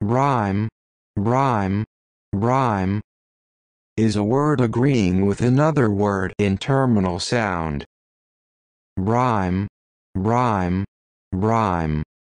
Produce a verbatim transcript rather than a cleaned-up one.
Rhyme, rhyme, rhyme is a word agreeing with another word in terminal sound. Rhyme, rhyme, rhyme.